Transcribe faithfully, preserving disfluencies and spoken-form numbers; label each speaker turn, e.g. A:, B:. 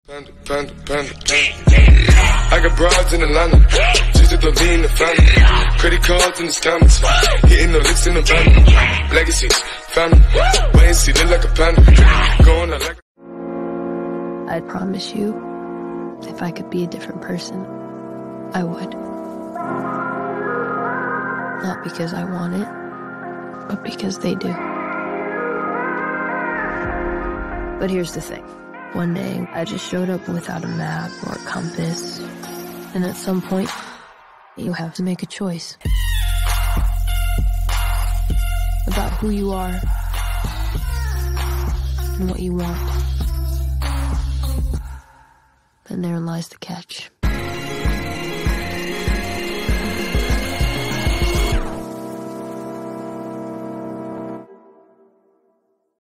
A: Panda, panda, panda. I got broads in Atlanta. Just to the in the family. Credit cards in the scammers. Hitting the licks in the van. Legacies, family. Wait and see, look like a panda. Going out like
B: I promise you, if I could be a different person, I would. Not because I want it, but because they do. But here's the thing. One day, I just showed up without a map or a compass. And at some point, you have to make a choice. About who you are and what you want. And therein lies the catch.